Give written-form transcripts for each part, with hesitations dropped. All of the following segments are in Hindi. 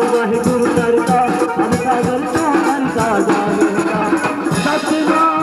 वाहिगुरु करता अब सागर क्यों करता जावेगा सतनाम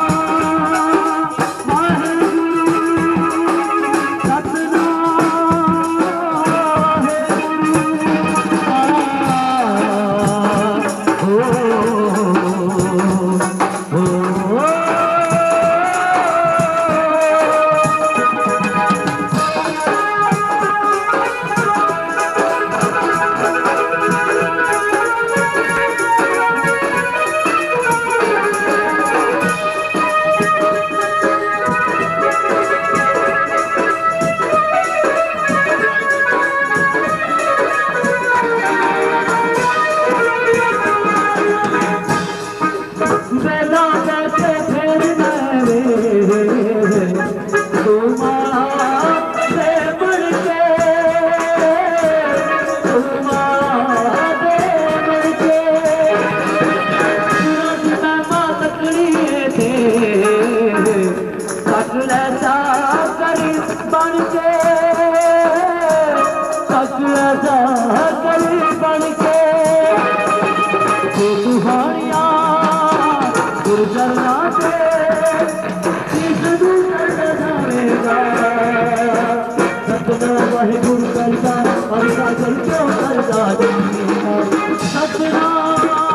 वाहिगुरु करता और सागर क्यों करता जावेगा सतनाम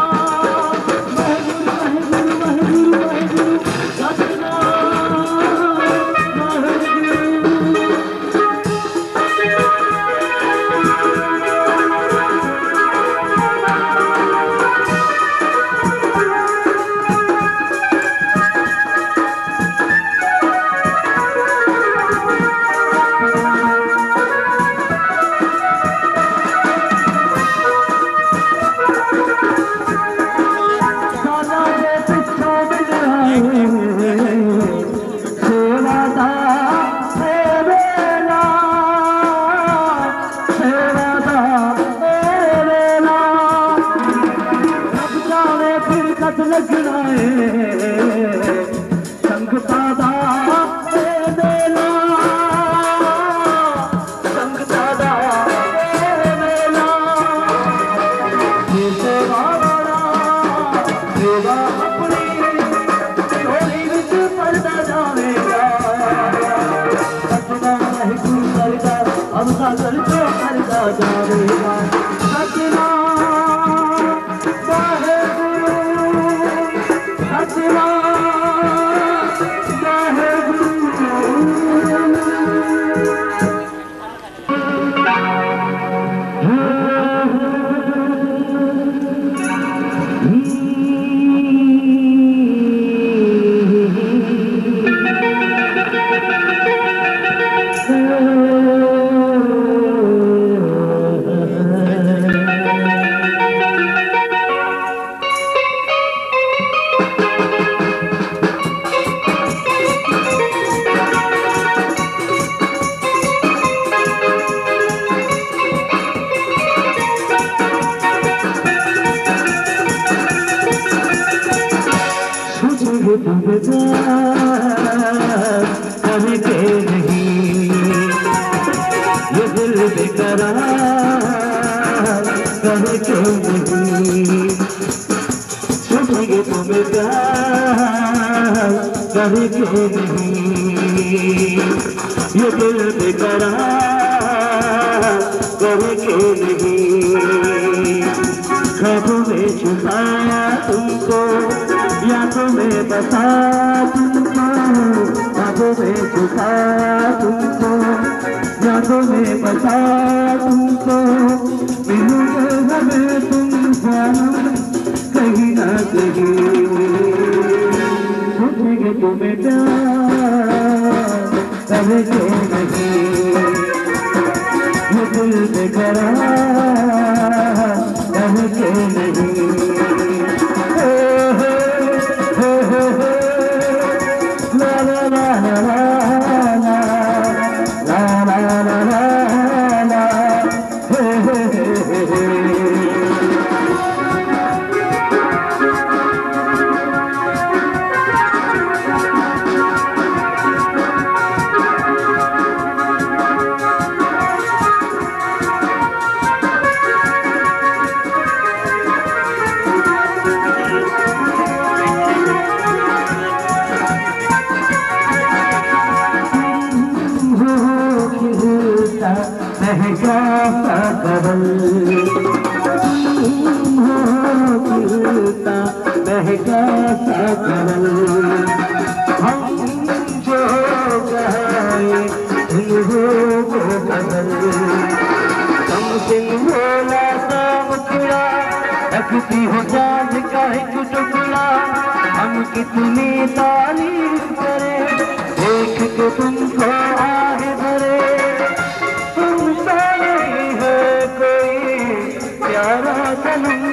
वाहिगुरु वाहिगुरु वाहिगुरु वाहिगुरु सतनाम ये दिल बेकरार करे क्यों नहीं ख्वाबों में छुपाया तुमको यादों में बसा तुमको ख्वाबों में छुपाया तुमको यादों में बसा तुमको मिलोगे हमें तुम जानम कहीं ना कहीं पूछेंगे तुम्हें प्यार करे क्यों नहीं ये दिल बेकरार करे क्यों नहीं ला ला ला ला ला ला ला ला ला मिलता महका सा करल हम जो गए हो बदल तुम बोला शाम किया रखती हो जान का एक टुकड़ा हम कितनी तारीफ करें देख के तुमको आगे भरे तुमसा नहीं है कोई प्यारा सनम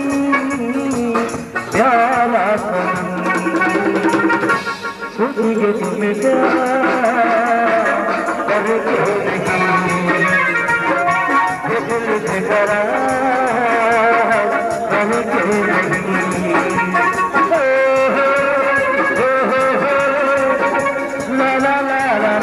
प्यारा सनम सोचेंगे तुम्हें प्यार करके नहीं ये दिल से करार करके नहीं ला ला ला ला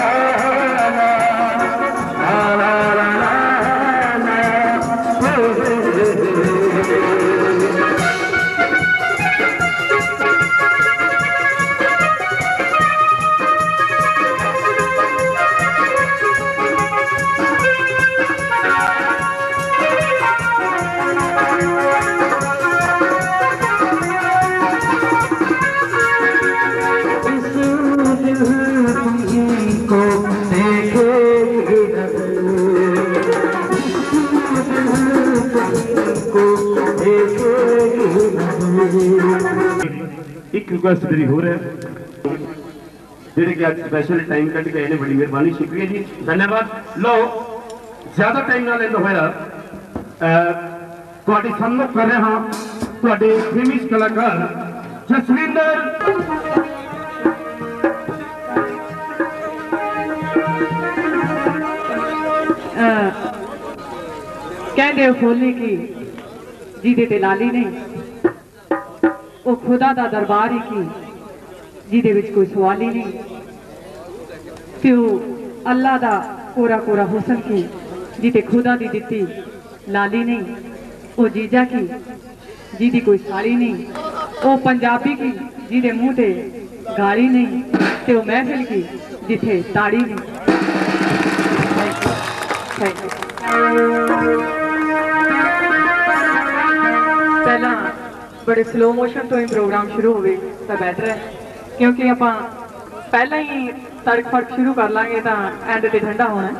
एक रिक्वेस्ट मेरी हो रहा है जेडे कि आज स्पेशल टाइम कट के आए बड़ी मेहरबानी शुक्रिया जी धन्यवाद लो ज्यादा टाइम ना लेंदा होया ਤੁਹਾਡੀ सम्मुख कर रहे हाँ ਤੁਹਾਡੇ फेमस कलाकार जसविंदर कहते हो खोलने की जिदे ते लाली नहीं वो खुदा दा दरबार ही की जिदे विच कोई सवाल ही नहीं प्यो अल्लाह दा कोरा कोरा हुसन की जिदे खुदा दी दिती लाली नहीं वो जीजा की जिदी कोई साली नहीं वो पंजाबी की जिदे मुंह ते गाली नहीं ते वो महफिल की जिथे ताड़ी नहीं पहला बड़े स्लो मोशन तो ही प्रोग्राम शुरू हो तो बेहतर है क्योंकि आप पहला ही तड़क फड़क शुरू कर लांगे तो एंड ते ठंडा होना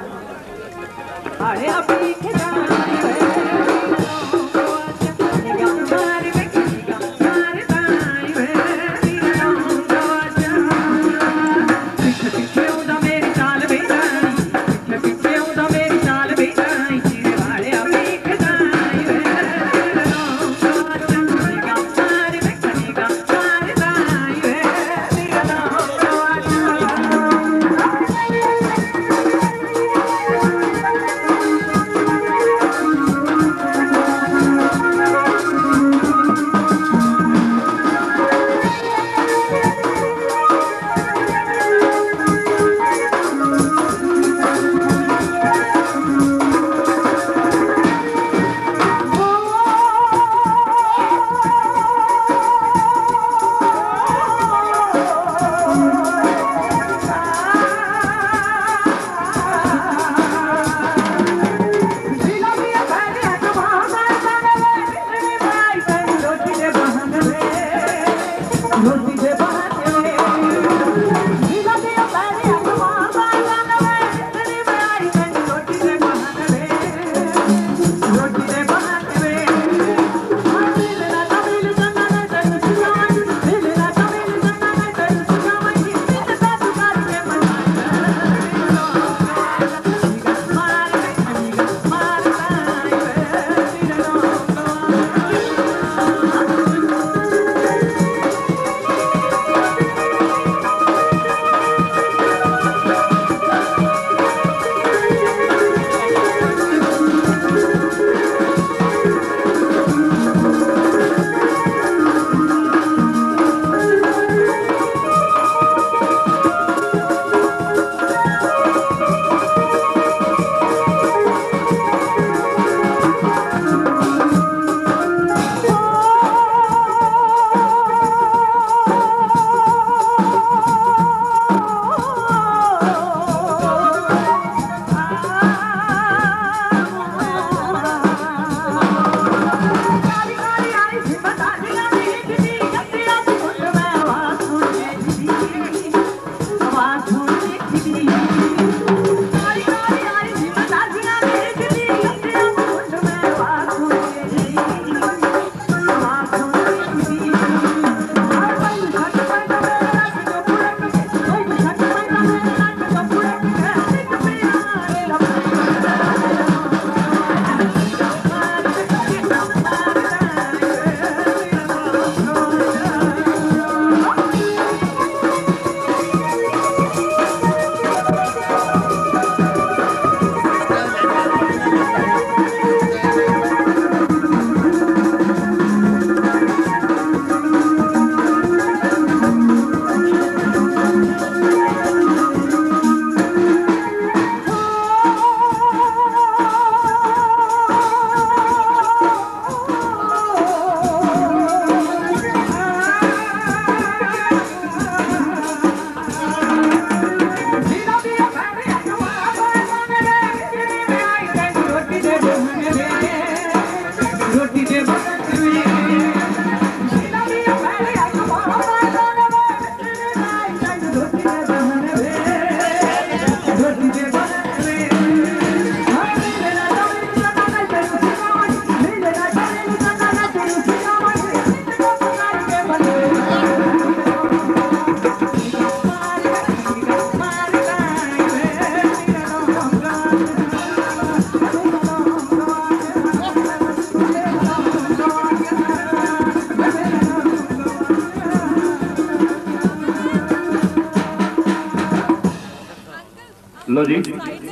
लो जी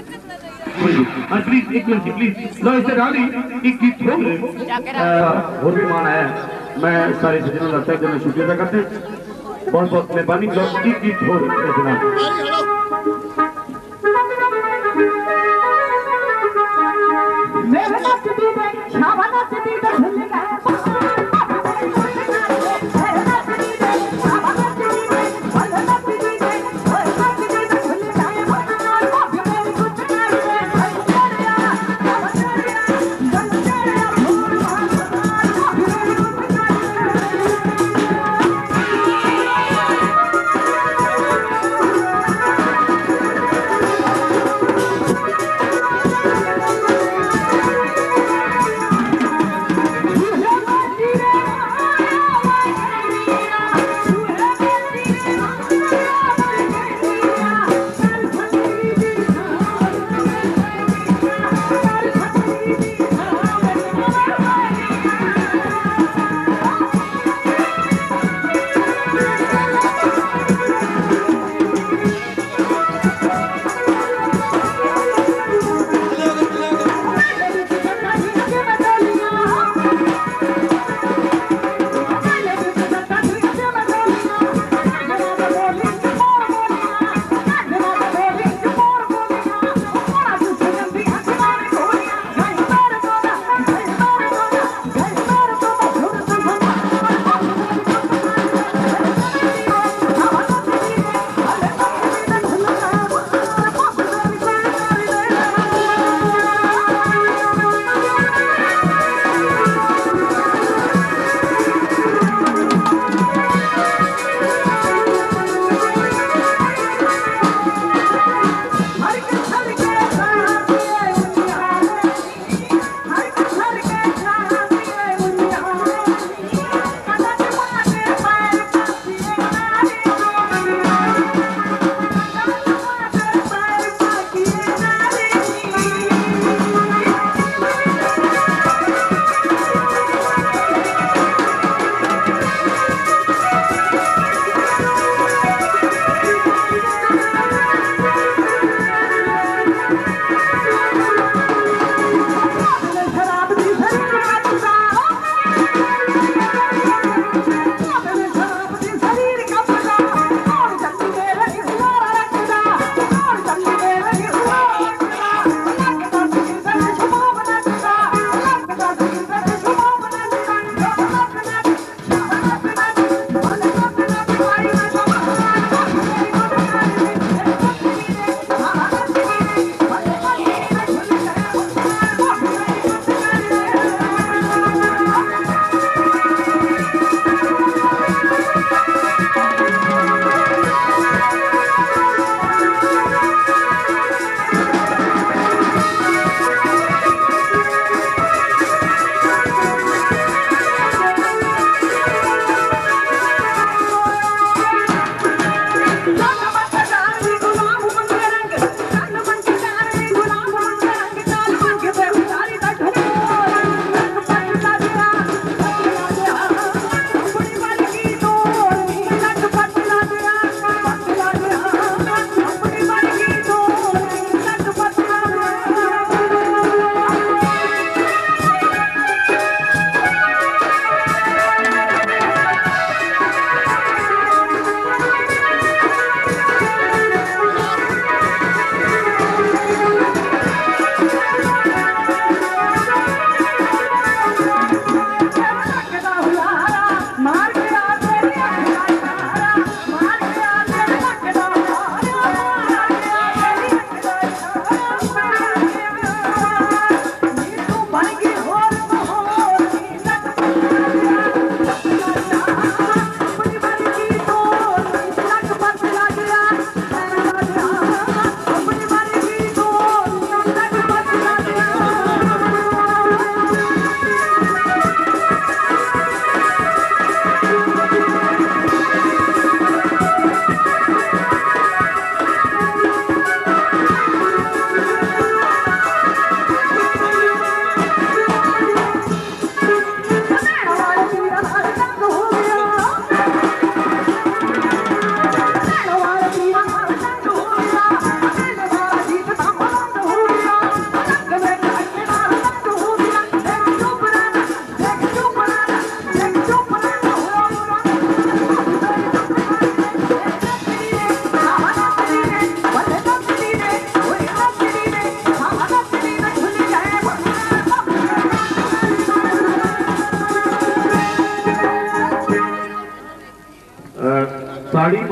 प्लीज एक मिनट प्लीज लो इसे डाली एक गीत हो और भी मान आया मैं सारे सज्जनों लगता है जो मैं शुक्रिया अदा करते बहुत बहुत मेहरबानी लो एक गीत हो मेरे नसीबी में शाबाश नसीबी में भूल गए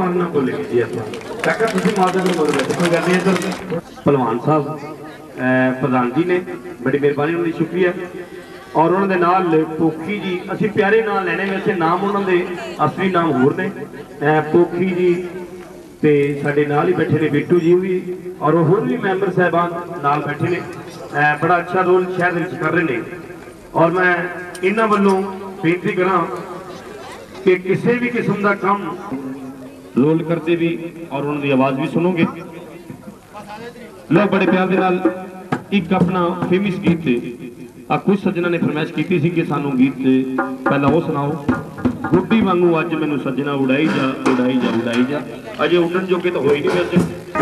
मारना भुल गए जी आप काका तुम मारदा तो मगर बैठे कोई गल नहीं इधर पहलवान साहब प्रधान जी ने बड़ी मेहरबानी उन्होंने शुक्रिया और उन्होंने नाल पोखी जी असी प्यारे नाम लेने वैसे नाम उन्होंने असली नाम होर ने पोखी जी ते साडे नाल ही बैठे ने बिट्टू जी भी और होर भी मैंबर साहबान नाल बैठे ने बड़ा अच्छा रोल शहर कर रहे हैं और मैं इन्हां वल्लों बेनती करा कि किसी भी किस्म का काम रोल करते भी और उन्होंने आवाज भी सुनोगे लोग बड़े प्यार के नाल एक अपना फेमस गीत कुछ सज्जना ने फरमाइश की थी कि सानू गीत पहला वो सुनाओ गुड्डी वांगू अज मैनू सज्जना उड़ाई जा उड़ाई जा उड़ाई जा अजे उड़न जोगे तो हो ही नहीं वैसे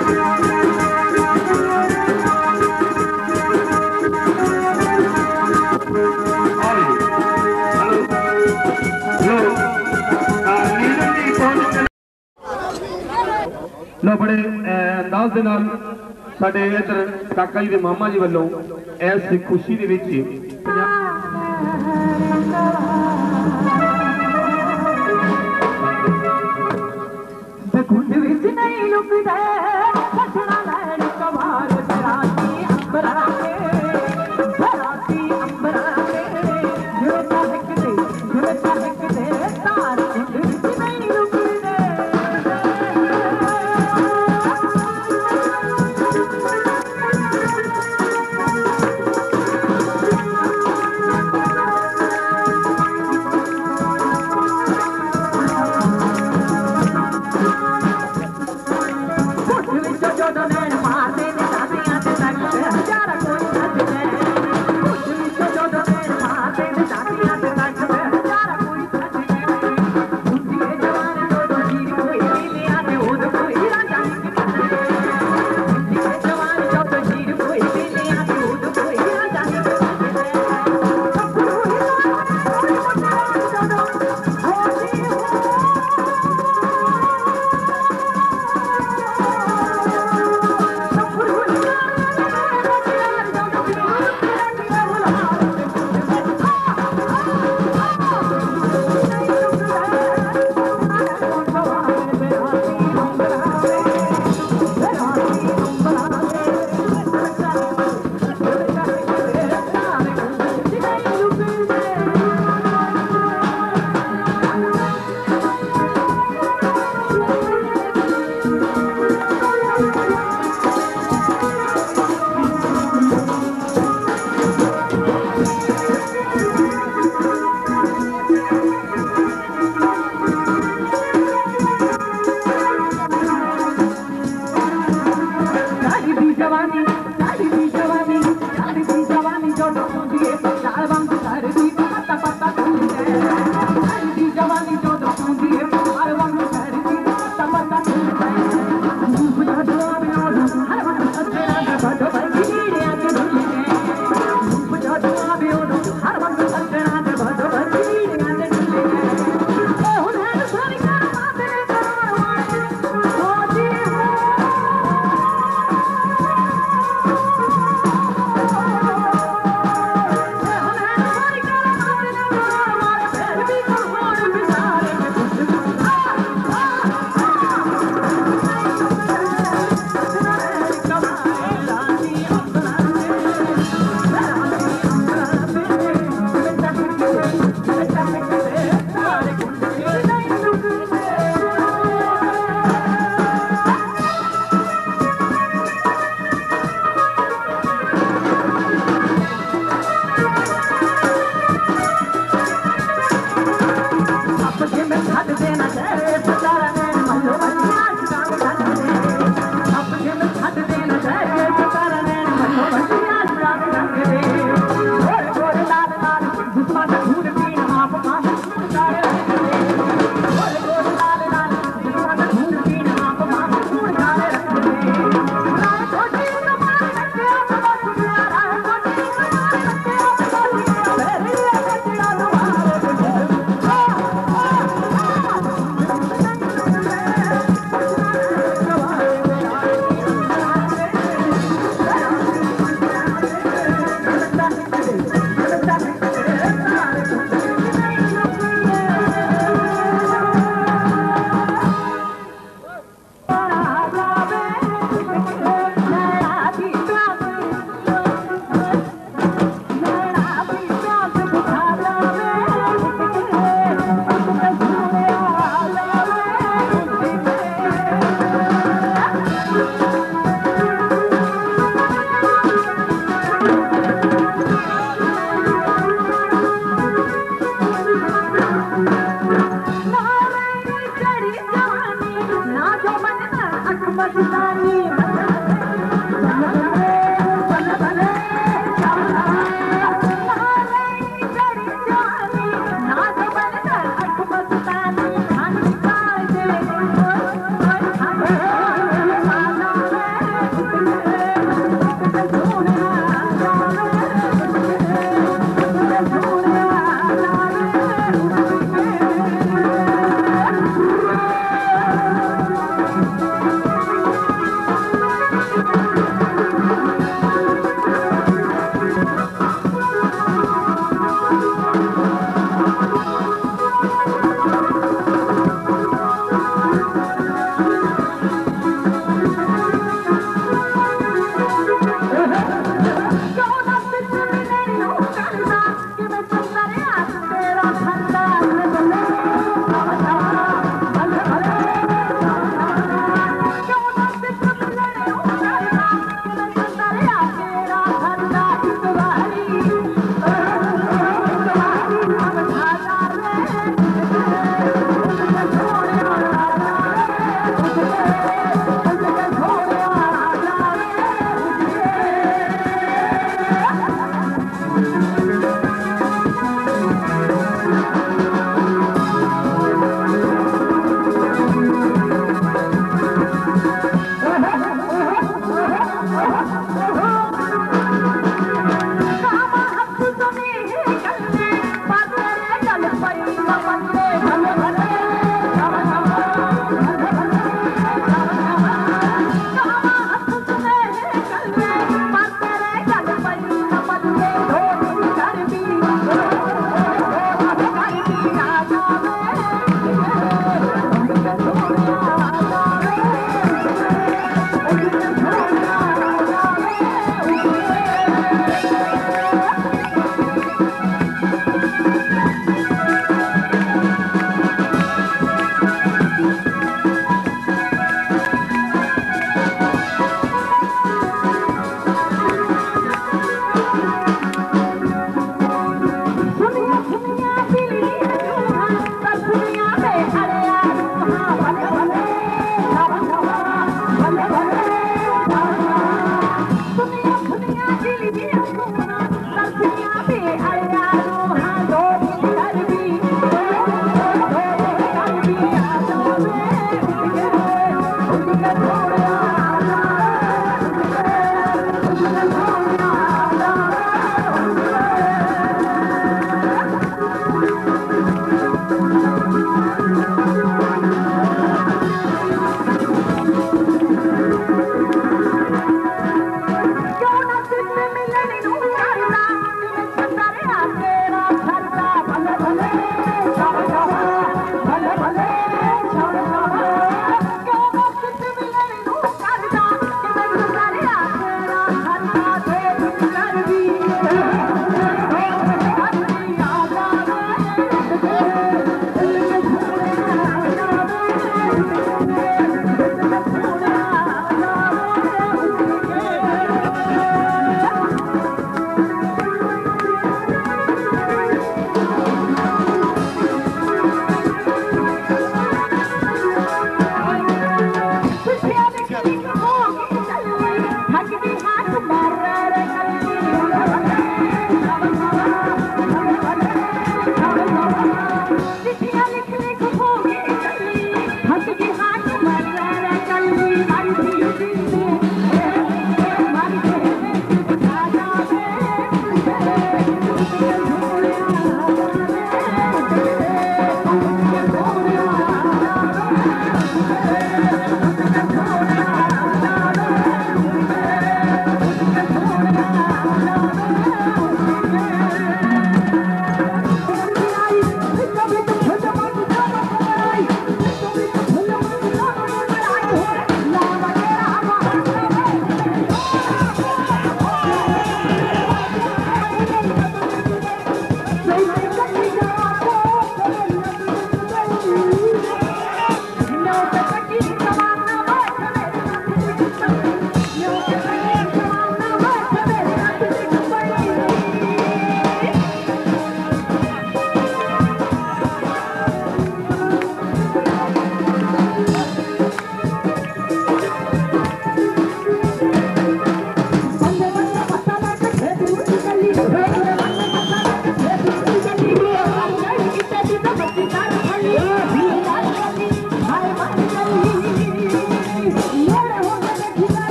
लो बड़े अंदाज दे नाल साडे इधर काका जी दे मामा जी वालों इस खुशी दे विच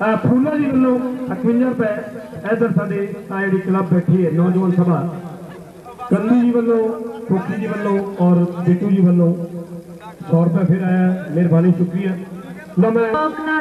फूला जी वालों 51 रुपए। इधर साढ़े जी क्लब बैठी है नौजवान सभा कंदी जी वालों, कोकी जी वालों और बिटू जी वालों 100 रुपए फिर आया, मेहरबानी शुक्रिया। लो मैं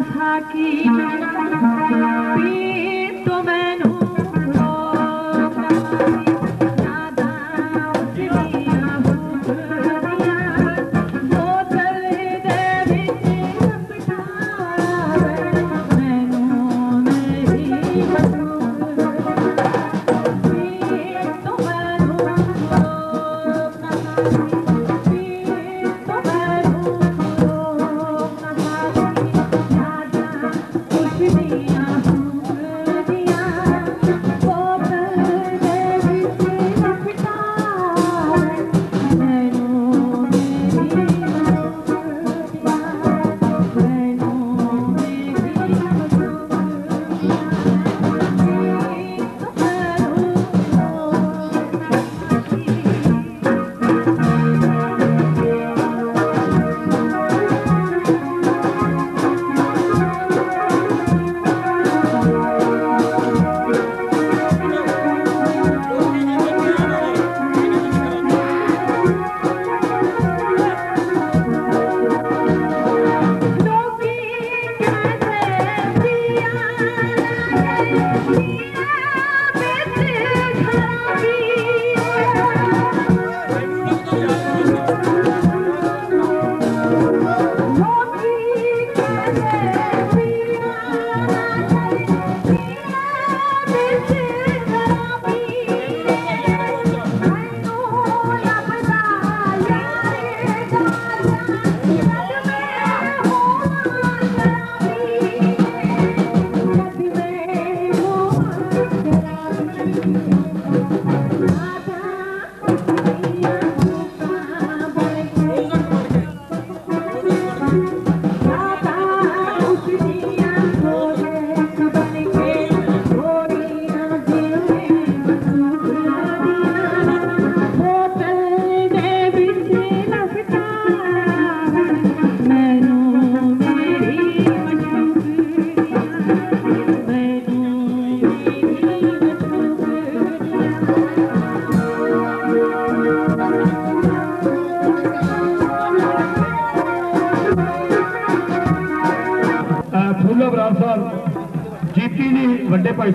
जीती जी वड्डे भाई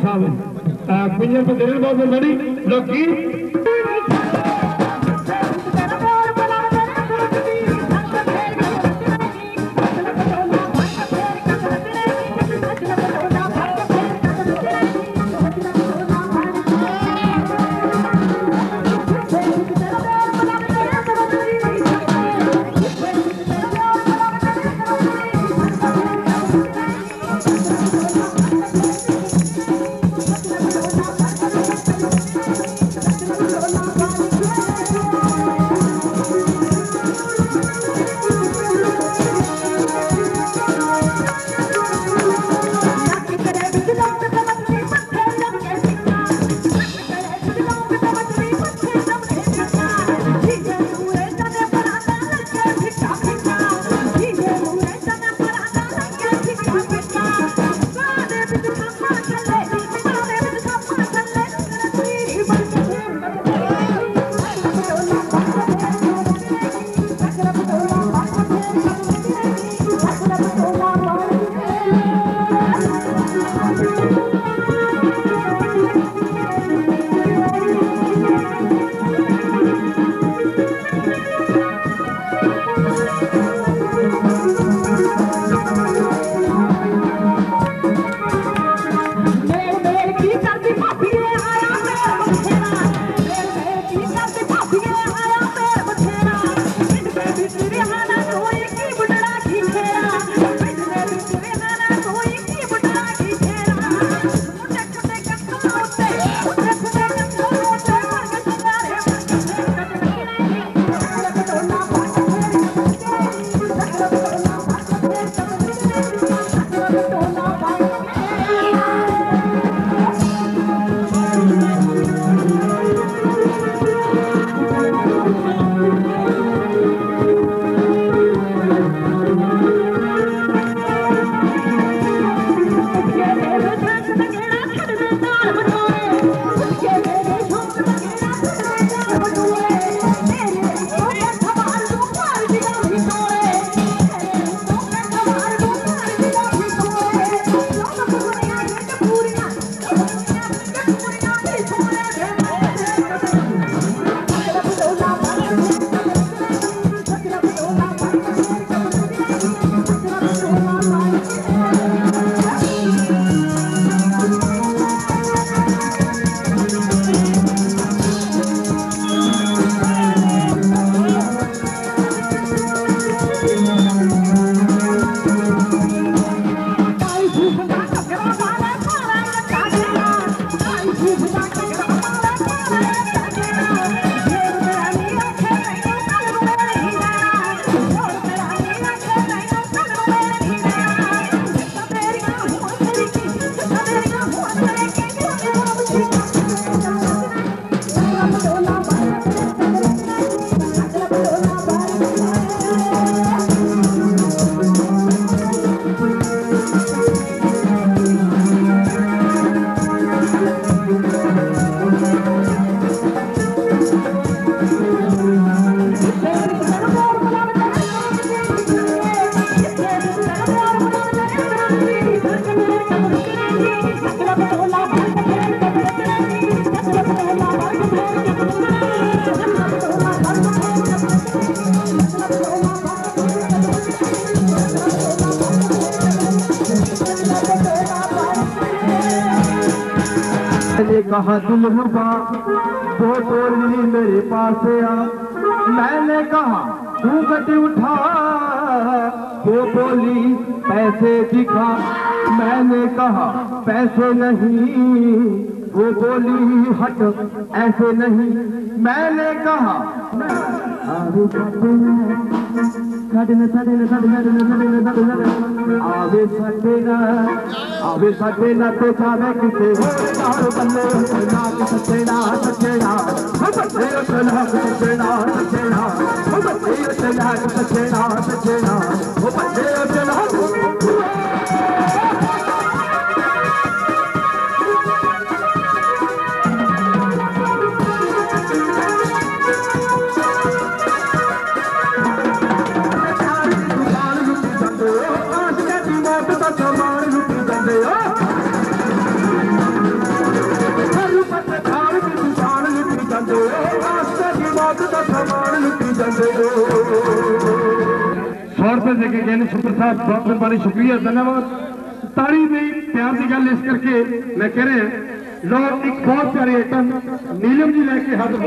साहब 50 रुपए दे रहे बहुत मेहरबानी। लोग कहा दिलरुबा वो बोली मेरे पास आ, मैंने कहा तू गड्डी उठा, वो बोली पैसे दिखा, मैंने कहा पैसे नहीं, वो बोली हट ऐसे नहीं, मैंने कहा आवे सटे ना तो जावे किसे और बल्ले नाक सचेना सचेना बच्चे नाक सचेना सचेना बच्चे नाक सचेना सचेना बच्चे नाक देके गए ने शुक्र साहब, बहुत मेहरबानी, शुक्रिया, धन्यवाद। ताली दी प्यार की गल इस करके मैं कह रहे हैं लो एक बहुत प्यारे आइटम नीलम जी लेके हाथ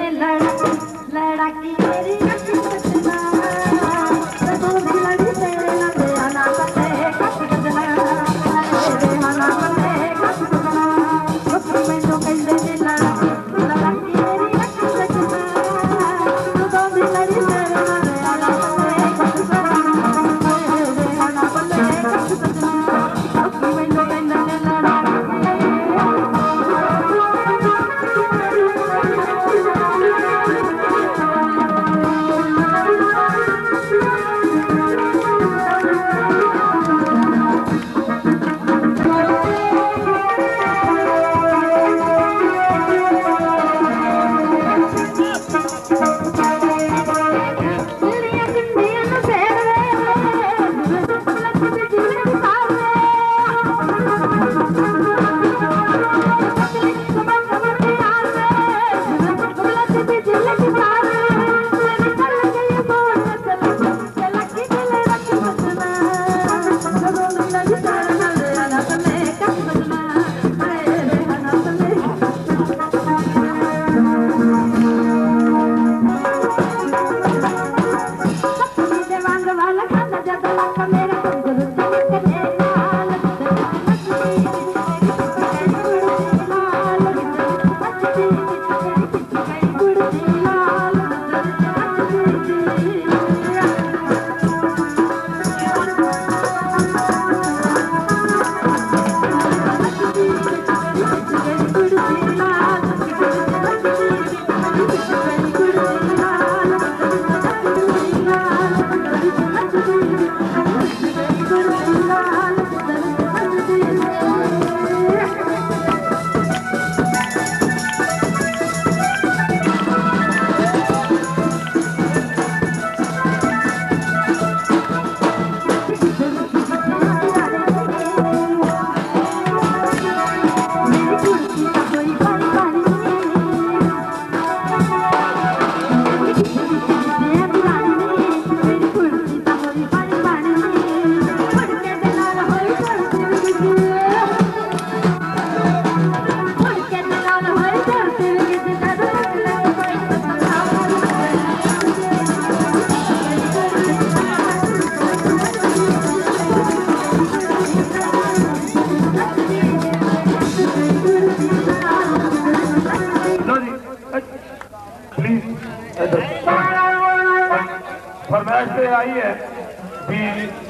फरमाइश पे आई है कि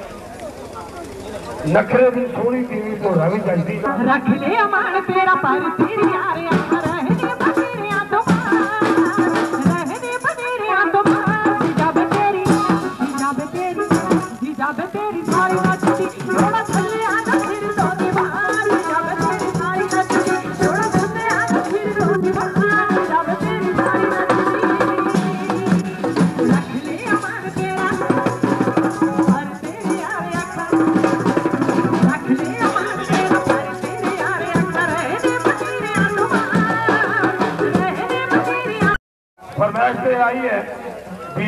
नखरे दी सोनी टीवी तो रवि जल्दी रख ले अमान तेरा पर तेरी यार रहने बतेरियां तो रहने बतेरियां तो जीजा बेतेरी सारी नचती थोड़ा थल्ले आना फिर दो दीवार जीजा बेतेरी सारी नचती थोड़ा थल्ले आना फिर दो दीवार जीजा बेतेरी सारी नचती रख ले अमान तेरा पर तेरी यार फरमाइश पे आई है कि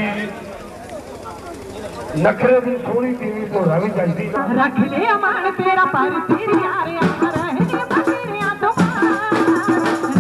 नखरे दी सोनी टीवी तो रवि जल्दी रख ले अमान तेरा पर तेरी यार रहने बतेरियां तो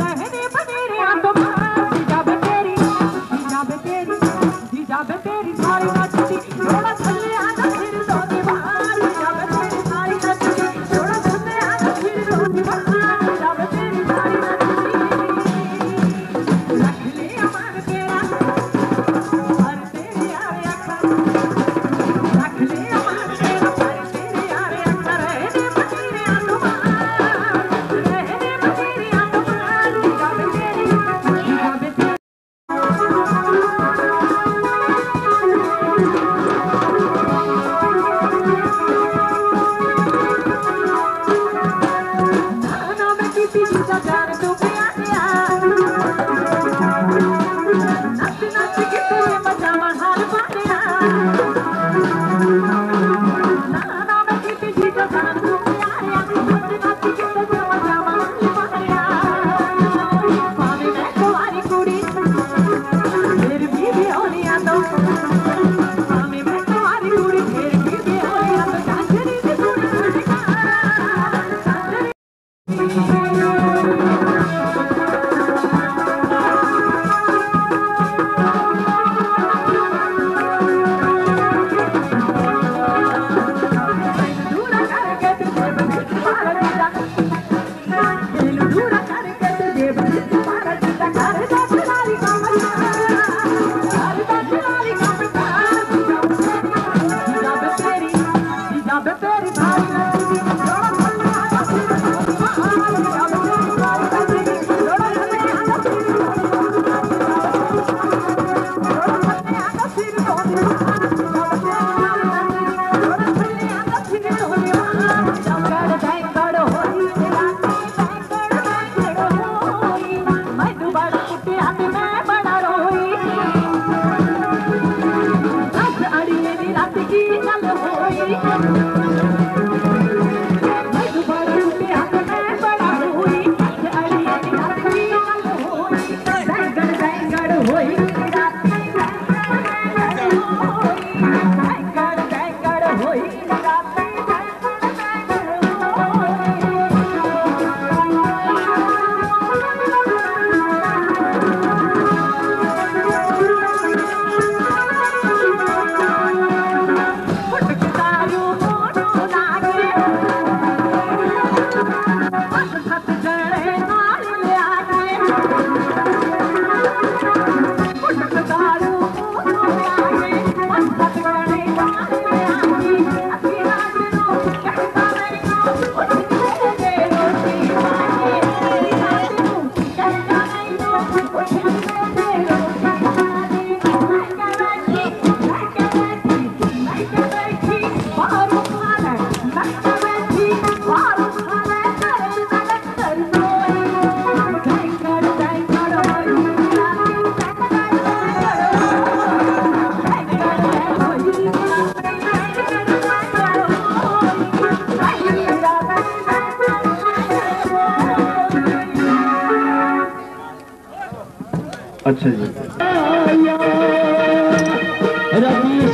अच्छा जी।